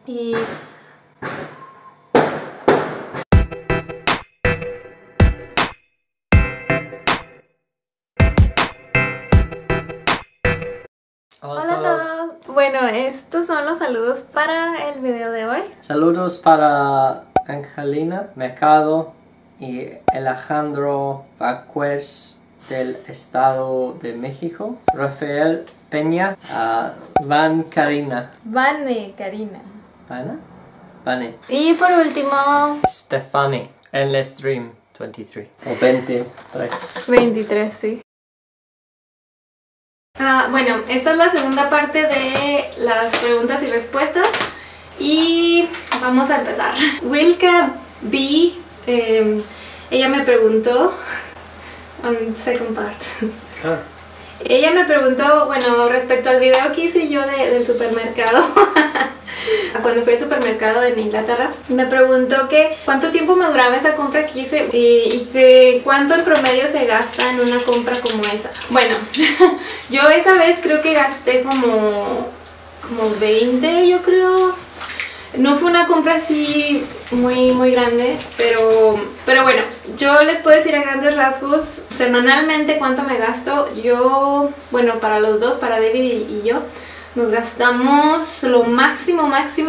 Y hola a todos. Bueno, estos son los saludos para el video de hoy. Saludos para Angelina Mercado y Alejandro Vaquez del Estado de México, Rafael Peña, Van Karina. Karina. Vane. Y por último, Stephanie en el stream 23 o 23. 23, sí. Bueno, esta es la segunda parte de las preguntas y respuestas y vamos a empezar. Wilka B, ella me preguntó, second part. Ella me preguntó, bueno, respecto al video que hice yo del supermercado, cuando fui al supermercado en Inglaterra, me preguntó que cuánto tiempo me duraba esa compra que hice y que cuánto en promedio se gasta en una compra como esa. Bueno, yo esa vez creo que gasté como 20, yo creo. No fue una compra así muy grande, pero bueno, yo les puedo decir a grandes rasgos semanalmente cuánto me gasto. Yo, bueno, para los dos, para David y yo, nos gastamos lo máximo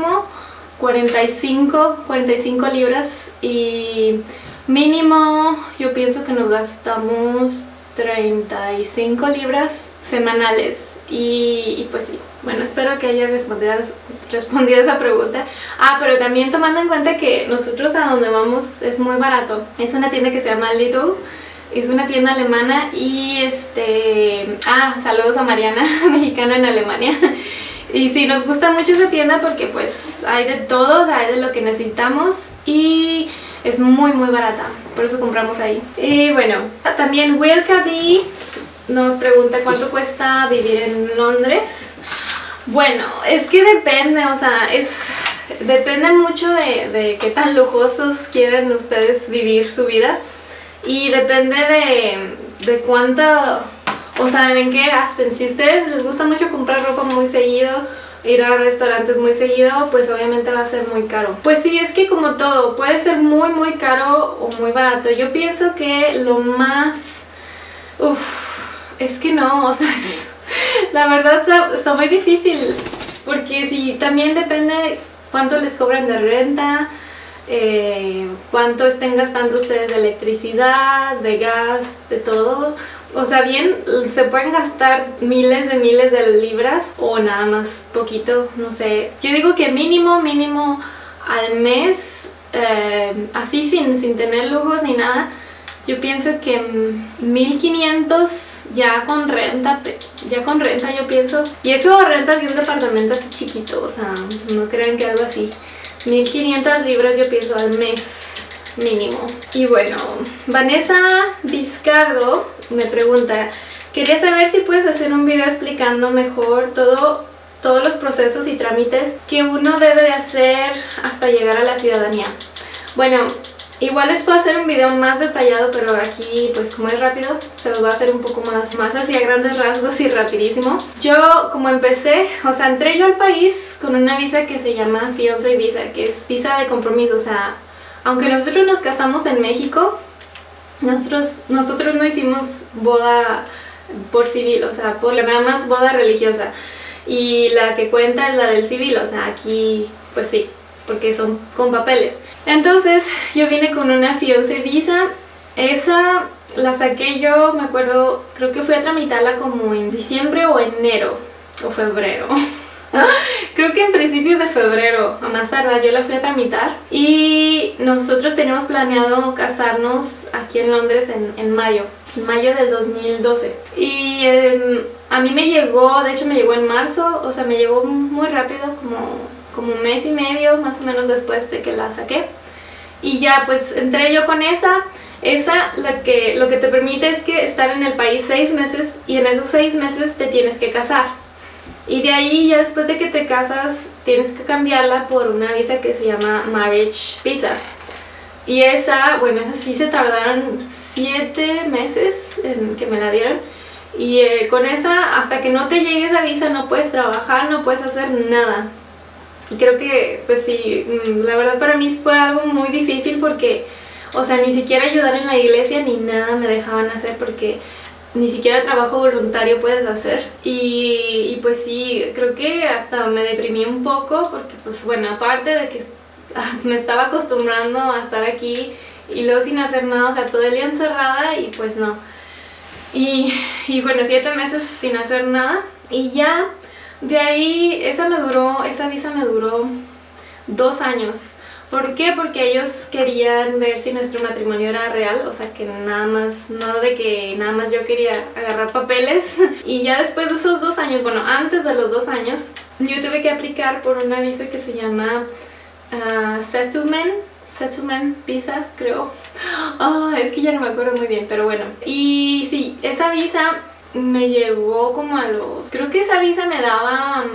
45 libras y mínimo yo pienso que nos gastamos 35 libras semanales y pues sí. Bueno, espero que haya respondido esa pregunta. Pero también tomando en cuenta que nosotros a donde vamos es muy barato. Es una tienda que se llama Lidl. Es una tienda alemana y saludos a Mariana, mexicana en Alemania. Y sí, nos gusta mucho esa tienda porque pues hay de todo, hay de lo que necesitamos y es muy barata. Por eso compramos ahí. Y bueno, también Wilka B nos pregunta cuánto cuesta vivir en Londres. Bueno, es que depende, o sea, depende mucho de qué tan lujosos quieren ustedes vivir su vida y depende de cuánto, o sea, en qué gasten. Si a ustedes les gusta mucho comprar ropa muy seguido, ir a restaurantes muy seguido, pues obviamente va a ser muy caro. Pues sí, es que como todo, puede ser muy caro o muy barato. Yo pienso que lo más... es que no, o sea... La verdad está muy difícil porque sí, también depende cuánto les cobran de renta, cuánto estén gastando ustedes de electricidad, de gas, de todo. O sea, bien, se pueden gastar miles de libras o nada más poquito, no sé. Yo digo que mínimo al mes, así sin tener lujos ni nada, yo pienso que 1500 ya con renta yo pienso. Y eso renta de un departamento así chiquito, o sea, no crean que algo así. 1500 libras yo pienso al mes mínimo. Y bueno, Vanessa Vizcardo me pregunta, quería saber si puedes hacer un video explicando mejor todos los procesos y trámites que uno debe de hacer hasta llegar a la ciudadanía. Bueno, igual les puedo hacer un video más detallado, pero aquí pues como es rápido, se los voy a hacer un poco más hacia grandes rasgos y rapidísimo. Yo como empecé, o sea, entré yo al país con una visa que se llama Fiancé Visa, que es visa de compromiso. O sea, aunque nosotros nos casamos en México, nosotros no hicimos boda por civil, o sea, nada más boda religiosa. Y la que cuenta es la del civil, o sea, aquí pues sí, porque son con papeles. Entonces yo vine con una fiancé visa. Esa la saqué yo, me acuerdo, creo que fui a tramitarla como en diciembre o enero o febrero. Creo que en principios de febrero, a más tardar, yo la fui a tramitar. Y nosotros teníamos planeado casarnos aquí en Londres en mayo del 2012. Y a mí me llegó, de hecho me llegó en marzo, o sea, me llegó muy rápido, como un mes y medio más o menos después de que la saqué. Y ya pues entré yo con esa lo que te permite es que estar en el país 6 meses y en esos 6 meses te tienes que casar. Y de ahí ya después de que te casas tienes que cambiarla por una visa que se llama Marriage Visa. Y bueno, esa sí se tardaron 7 meses en que me la dieron. Y con esa, hasta que no te llegue esa visa no puedes trabajar, no puedes hacer nada. creo que, pues sí, la verdad para mí fue algo muy difícil porque, o sea, ni siquiera ayudar en la iglesia ni nada me dejaban hacer porque ni siquiera trabajo voluntario puedes hacer. Y pues sí, creo que hasta me deprimí un poco porque, pues bueno, aparte de que me estaba acostumbrando a estar aquí y luego sin hacer nada, o sea, todo el día encerrada y pues no. Y bueno, 7 meses sin hacer nada y ya de ahí esa visa me duró 2 años. ¿Por qué? Porque ellos querían ver si nuestro matrimonio era real, o sea que nada más, no de que nada más yo quería agarrar papeles. Y ya después de esos 2 años, bueno, antes de los 2 años, yo tuve que aplicar por una visa que se llama Settlement Visa, creo. Es que ya no me acuerdo muy bien, pero bueno. Y sí, esa visa me llegó como a los... Creo que esa visa me daba...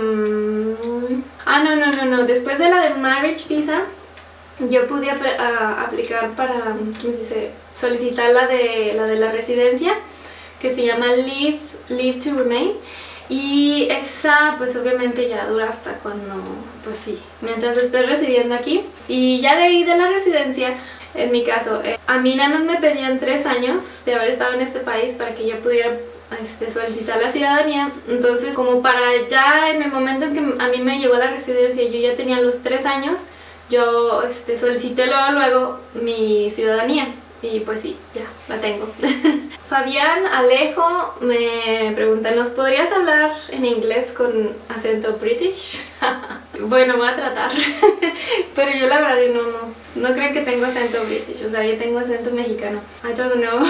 no. Después de la de Marriage Visa, yo pude aplicar para, ¿cómo se dice? Solicitar la de la residencia, que se llama Leave to Remain. Y esa pues obviamente ya dura hasta cuando, pues sí, mientras estés residiendo aquí. Y ya de ahí de la residencia, en mi caso, a mí nada más me pedían 3 años de haber estado en este país para que yo pudiera solicitar la ciudadanía. Entonces, como para ya en el momento en que a mí me llegó la residencia y yo ya tenía los 3 años, yo solicité luego mi ciudadanía. Y pues sí, ya la tengo. Fabián Alejo me pregunta, ¿nos podrías hablar en inglés con acento british? Bueno, voy a tratar. Pero yo la verdad no creo que tengo acento british. O sea, yo tengo acento mexicano. I don't know.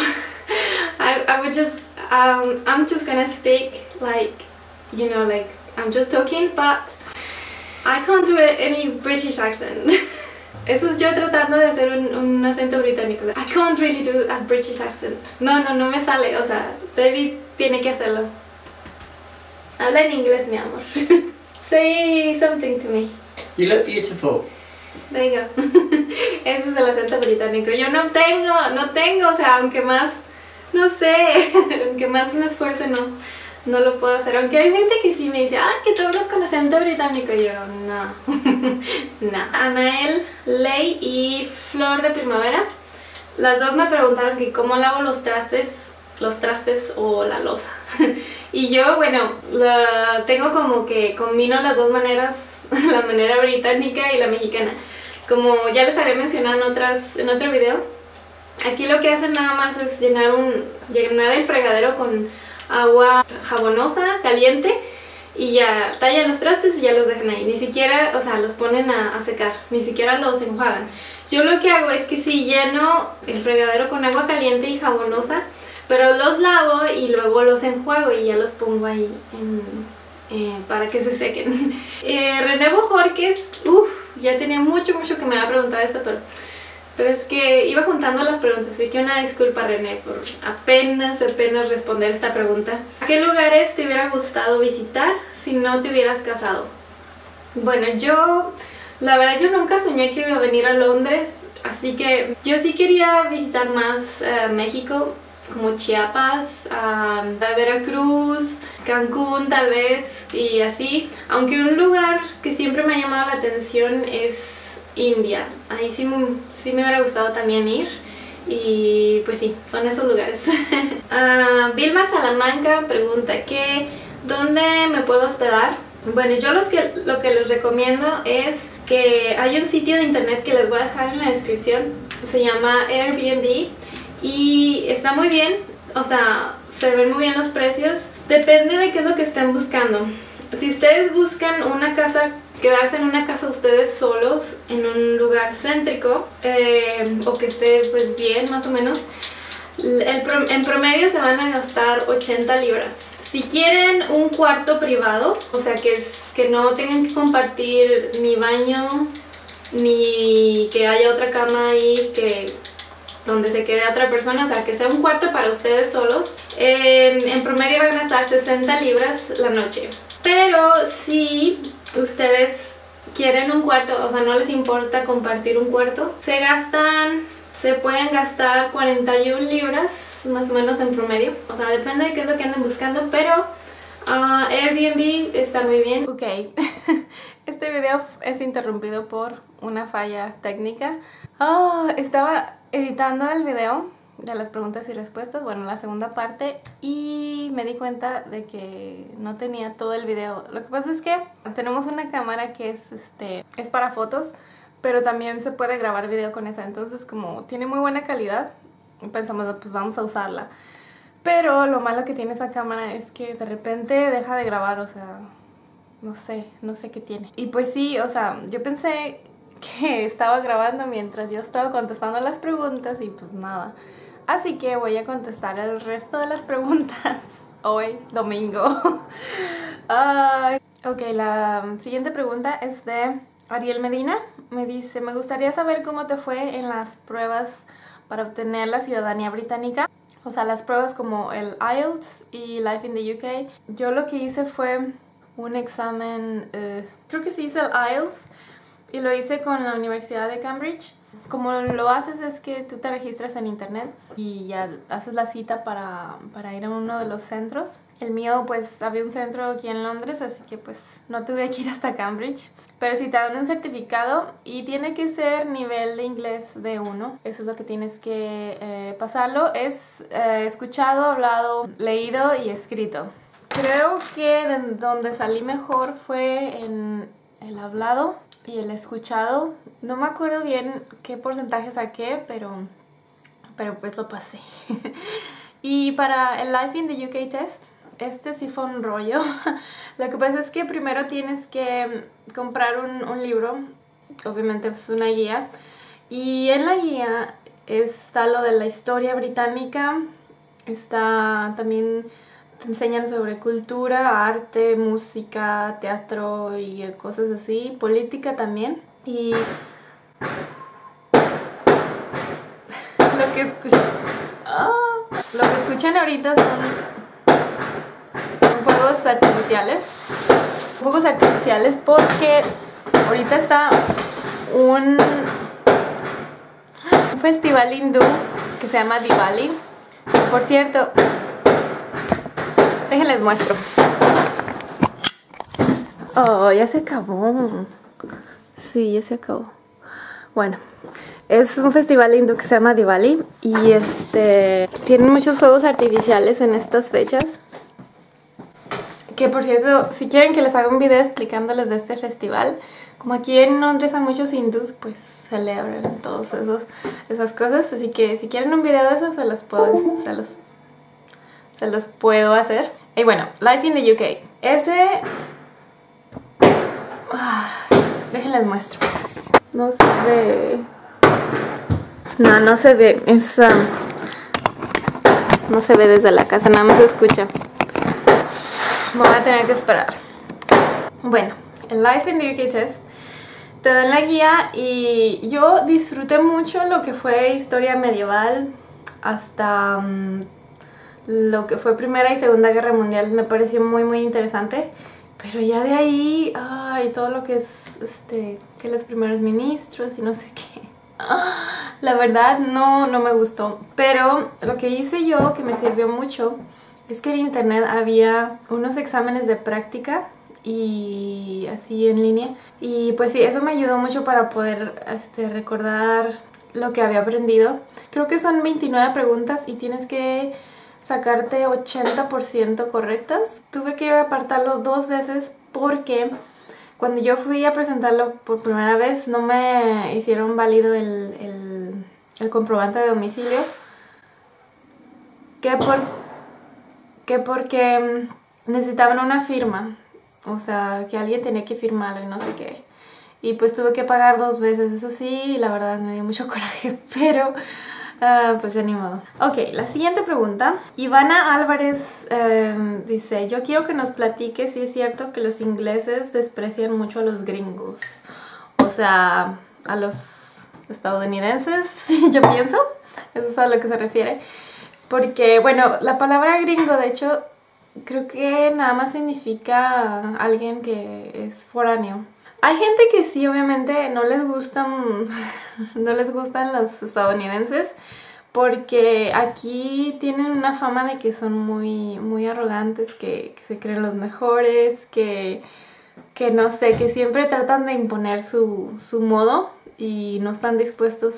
I would just I'm just gonna speak like, you know, like I'm just talking, but I can't do any British accent. Eso es yo tratando de hacer un acento británico. I can't really do a British accent. No me sale. O sea, David tiene que hacerlo. Habla en inglés, mi amor. Say something to me. You look beautiful. There you go. Ese es el acento británico. Yo no tengo, o sea, aunque más, no sé, aunque más me esfuerce, no lo puedo hacer. Aunque hay gente que sí me dice, que tú hablas con acento británico. Y yo, no. Anael, Ley y Flor de Primavera, las dos me preguntaron que cómo lavo los trastes o la loza. Y yo, bueno, tengo como que combino las dos maneras, la manera británica y la mexicana. Como ya les había mencionado en otro video, aquí lo que hacen nada más es llenar el fregadero con agua jabonosa, caliente, y ya tallan los trastes y ya los dejan ahí. Ni siquiera, o sea, los ponen a secar, ni siquiera los enjuagan. Yo lo que hago es que sí lleno el fregadero con agua caliente y jabonosa, pero los lavo y luego los enjuago y ya los pongo ahí para que se sequen. René Bojorquez, ya tenía mucho que me había preguntado esto, pero es que iba juntando las preguntas, así que una disculpa, René, por apenas responder esta pregunta. ¿A qué lugares te hubiera gustado visitar si no te hubieras casado? Bueno, la verdad yo nunca soñé que iba a venir a Londres, así que yo sí quería visitar más México, como Chiapas, Veracruz, Cancún tal vez, y así. Aunque un lugar que siempre me ha llamado la atención es India. Ahí sí me hubiera gustado también ir. Y pues sí, son esos lugares. Vilma Salamanca pregunta ¿dónde me puedo hospedar? Bueno, yo lo que les recomiendo es que hay un sitio de internet que les voy a dejar en la descripción. Se llama Airbnb y está muy bien, o sea, se ven muy bien los precios. Depende de qué es lo que estén buscando. Si ustedes buscan quedarse en una casa ustedes solos, en un lugar céntrico, o que esté pues bien más o menos, en promedio se van a gastar 80 libras. Si quieren un cuarto privado, o sea que no tengan que compartir ni baño, ni que haya otra cama ahí donde se quede otra persona, o sea que sea un cuarto para ustedes solos, en promedio van a gastar 60 libras la noche. Pero si ustedes quieren un cuarto, o sea no les importa compartir un cuarto, se pueden gastar 41 libras más o menos en promedio. O sea, depende de qué es lo que anden buscando, pero Airbnb está muy bien. Ok, Este video es interrumpido por una falla técnica. Estaba editando el video de las preguntas y respuestas, bueno, la segunda parte, y me di cuenta de que no tenía todo el video. Lo que pasa es que tenemos una cámara que es para fotos, pero también se puede grabar video con esa, entonces como tiene muy buena calidad, pensamos, pues vamos a usarla. Pero lo malo que tiene esa cámara es que de repente deja de grabar, o sea, no sé qué tiene. Y pues sí, o sea, yo pensé que estaba grabando mientras yo estaba contestando las preguntas y pues nada. Así que voy a contestar el resto de las preguntas hoy, domingo. Ok, la siguiente pregunta es de Ariel Medina. Me dice, me gustaría saber cómo te fue en las pruebas para obtener la ciudadanía británica. O sea, las pruebas como el IELTS y Life in the UK. Yo lo que hice fue un examen, creo que sí hice el IELTS y lo hice con la Universidad de Cambridge. Como lo haces es que tú te registras en internet y ya haces la cita para ir a uno de los centros. El mío, pues había un centro aquí en Londres, así que pues no tuve que ir hasta Cambridge. Pero sí te dan un certificado y tiene que ser nivel de inglés B1. Eso es lo que tienes que pasarlo. Es escuchado, hablado, leído y escrito. Creo que donde salí mejor fue en el hablado y el escuchado. No me acuerdo bien qué porcentaje saqué, pero pues lo pasé. Y para el Life in the UK test, este sí fue un rollo. Lo que pasa es que primero tienes que comprar un libro, obviamente es una guía, y en la guía está lo de la historia británica, está también te enseñan sobre cultura, arte, música, teatro y cosas así, política también. Y lo que escuchan ahorita son fuegos artificiales. Fuegos artificiales porque ahorita está un festival hindú que se llama Diwali. Por cierto, déjenles muestro. Oh, ya se acabó. Sí, ya se acabó. Bueno, es un festival hindú que se llama Diwali y tienen muchos fuegos artificiales en estas fechas. Que por cierto, si quieren que les haga un video explicándoles de este festival, como aquí en Londres hay muchos hindús, pues celebran todas esas cosas. Así que si quieren un video de eso, se los puedo hacer. Y bueno, Life in the UK. Déjenles muestro. No se ve. No se ve. No se ve desde la casa, nada más se escucha. Me voy a tener que esperar. Bueno, el Life in the UK test te dan la guía y yo disfruté mucho lo que fue historia medieval hasta lo que fue Primera y Segunda Guerra Mundial. Me pareció muy muy interesante, pero ya de ahí todo lo que es que los primeros ministros y no sé qué, la verdad no me gustó. Pero lo que hice yo que me sirvió mucho es que en internet había unos exámenes de práctica y así en línea. Y pues sí, eso me ayudó mucho para poder recordar lo que había aprendido. Creo que son 29 preguntas y tienes que sacarte 80% correctas. Tuve que apartarlo 2 veces porque cuando yo fui a presentarlo por primera vez no me hicieron válido el comprobante de domicilio. Porque necesitaban una firma, o sea, que alguien tenía que firmarlo y no sé qué. Y pues tuve que pagar 2 veces, eso sí, y la verdad me dio mucho coraje, pero pues ya ni modo. Ok, la siguiente pregunta. Ivana Álvarez dice, yo quiero que nos platiques si es cierto que los ingleses desprecian mucho a los gringos. O sea, a los estadounidenses, yo pienso, eso es a lo que se refiere. Porque, bueno, la palabra gringo, de hecho, creo que nada más significa alguien que es foráneo. Hay gente que sí, obviamente, no les gustan los estadounidenses porque aquí tienen una fama de que son muy, muy arrogantes, que se creen los mejores, que que no sé, que siempre tratan de imponer su modo y no están dispuestos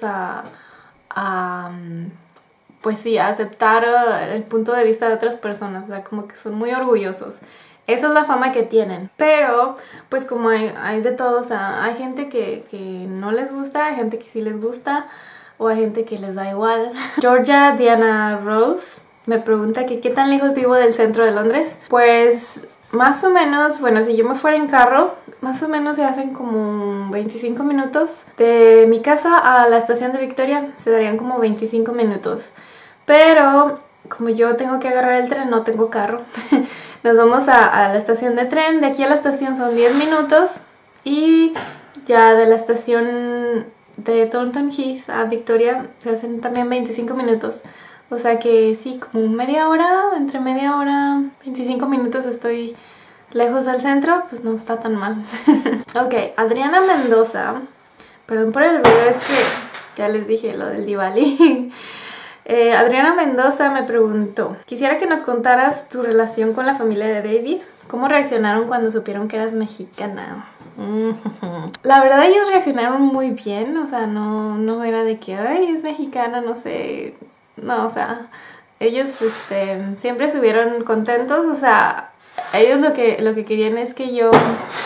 pues sí, a aceptar el punto de vista de otras personas, o sea, como que son muy orgullosos. Esa es la fama que tienen. Pero, pues como hay de todo, o sea, hay gente que no les gusta, hay gente que sí les gusta, o hay gente que les da igual. Georgia Diana Rose me pregunta que qué tan lejos vivo del centro de Londres. Pues más o menos, bueno, si yo me fuera en carro, más o menos se hacen como 25 minutos. De mi casa a la estación de Victoria se darían como 25 minutos. Pero como yo tengo que agarrar el tren, no tengo carro. Nos vamos a la estación de tren. De aquí a la estación son 10 minutos. Y ya de la estación de Thornton Heath a Victoria se hacen también 25 minutos. O sea que sí, como media hora, entre media hora, 25 minutos estoy lejos del centro, pues no está tan mal. Ok, Adriana Mendoza. Perdón por el ruido, es que ya les dije lo del Diwali. Adriana Mendoza me preguntó: quisiera que nos contaras tu relación con la familia de David. ¿Cómo reaccionaron cuando supieron que eras mexicana? La verdad ellos reaccionaron muy bien, o sea, no era de que, ay, es mexicana, no sé. No, o sea, ellos siempre estuvieron contentos, o sea, ellos lo que querían es que yo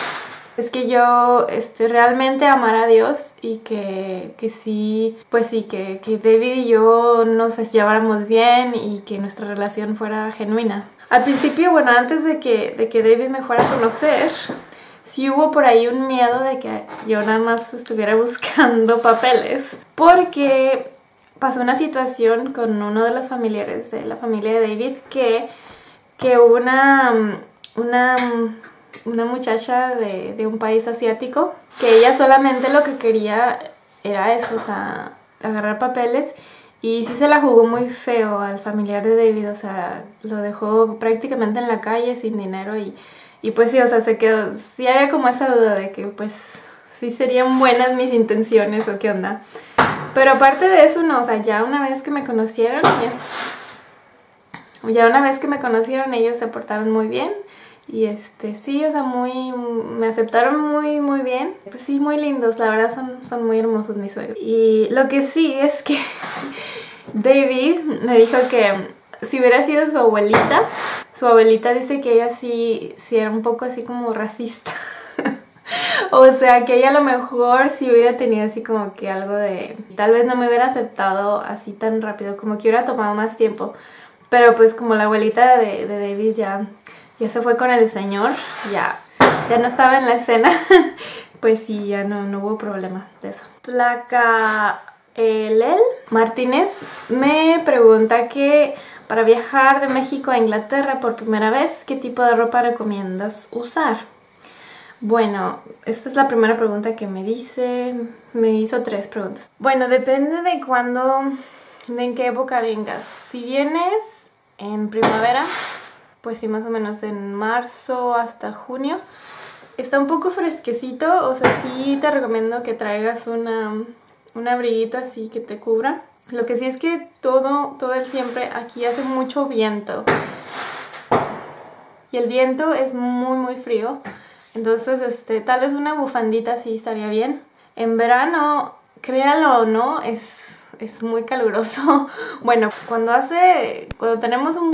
realmente amara a Dios y que sí, pues sí, que David y yo nos lleváramos bien y que nuestra relación fuera genuina. Al principio, bueno, antes de que David me fuera a conocer, sí hubo por ahí un miedo de que yo nada más estuviera buscando papeles, porque pasó una situación con uno de los familiares de la familia de David que hubo una muchacha de un país asiático que ella solamente lo que quería era eso, o sea, agarrar papeles, y sí se la jugó muy feo al familiar de David, o sea, lo dejó prácticamente en la calle sin dinero y pues sí, o sea, se quedó, sí había como esa duda de que pues sí serían buenas mis intenciones o qué onda. Pero aparte de eso, no, o sea, ya una vez que me conocieron, ellos se portaron muy bien. Y sí, o sea, me aceptaron muy, muy bien. Pues sí, muy lindos, la verdad son muy hermosos mis suegros. Y lo que sí es que David me dijo que si hubiera sido su abuelita dice que ella sí era un poco así como racista. O sea, que ella a lo mejor si hubiera tenido así como que algo de... Tal vez no me hubiera aceptado así tan rápido, como que hubiera tomado más tiempo. Pero pues como la abuelita de David ya se fue con el señor, ya no estaba en la escena, pues sí, ya no hubo problema de eso. Tlacaelel Martínez me pregunta que para viajar de México a Inglaterra por primera vez, ¿qué tipo de ropa recomiendas usar? Bueno, esta es la primera pregunta que me hizo 3 preguntas. Bueno, depende de en qué época vengas. Si vienes en primavera, pues sí, más o menos en marzo hasta junio, está un poco fresquecito, o sea, sí te recomiendo que traigas un abriguito así que te cubra. Lo que sí es que todo el siempre aquí hace mucho viento. Y el viento es muy, muy frío. Entonces, tal vez una bufandita sí estaría bien. En verano, créalo o no, es muy caluroso. Bueno, cuando tenemos un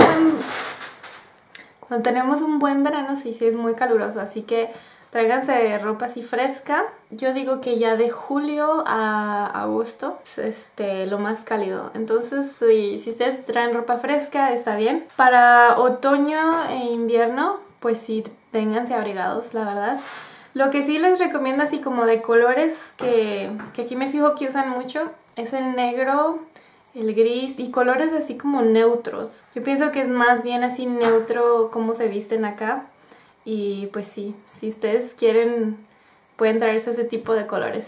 buen verano, sí es muy caluroso. Así que tráiganse ropa así fresca. Yo digo que ya de julio a agosto es lo más cálido. Entonces, si ustedes traen ropa fresca, está bien. Para otoño e invierno, pues sí, ténganse abrigados, la verdad. Lo que sí les recomiendo así como de colores que aquí me fijo que usan mucho es el negro, el gris y colores así como neutros. Yo pienso que es más bien así neutro cómo se visten acá. Y pues sí, si ustedes quieren pueden traerse ese tipo de colores.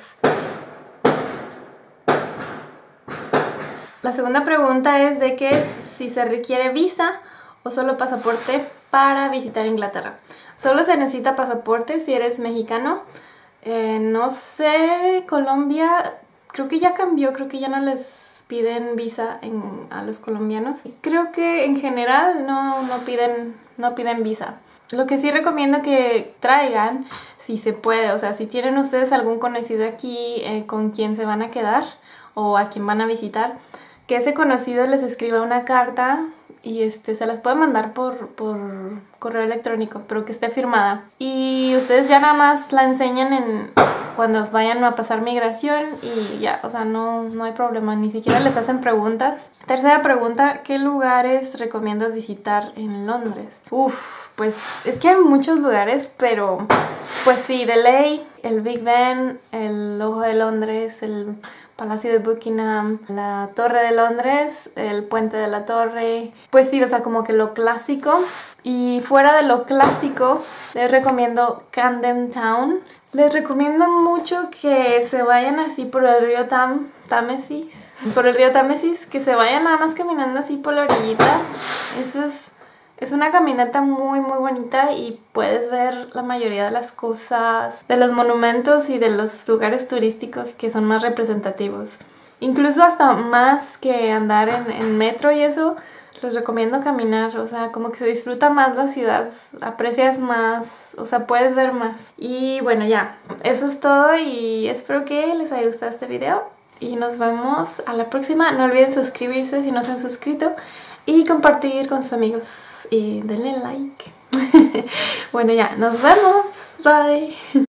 La segunda pregunta es de que si se requiere visa o solo pasaporte para visitar Inglaterra. Solo se necesita pasaporte si eres mexicano. No sé, Colombia creo que ya cambió, creo que ya no les piden visa a los colombianos. Creo que en general no piden visa. Lo que sí recomiendo que traigan, si se puede, o sea, si tienen ustedes algún conocido aquí con quien se van a quedar o a quien van a visitar, que ese conocido les escriba una carta y se las puede mandar por correo electrónico, pero que esté firmada. Y ustedes ya nada más la enseñan cuando vayan a pasar migración y ya, o sea, no hay problema, ni siquiera les hacen preguntas. Tercera pregunta, ¿qué lugares recomiendas visitar en Londres? Pues es que hay muchos lugares, pero pues sí, de ley, el Big Ben, el Ojo de Londres, el Palacio de Buckingham, la Torre de Londres, el Puente de la Torre. Pues sí, o sea, como que lo clásico. Y fuera de lo clásico, les recomiendo Camden Town. Les recomiendo mucho que se vayan así por el río Támesis. Por el río Támesis, que se vayan nada más caminando así por la orillita. Es una caminata muy muy bonita y puedes ver la mayoría de las cosas, de los monumentos y de los lugares turísticos que son más representativos. Incluso hasta más que andar en metro y eso, les recomiendo caminar, o sea, como que se disfruta más la ciudad, aprecias más, o sea, puedes ver más. Y bueno, ya, eso es todo y espero que les haya gustado este video y nos vemos a la próxima. No olviden suscribirse si no se han suscrito y compartir con sus amigos y denle like. Bueno, ya, nos vemos, bye.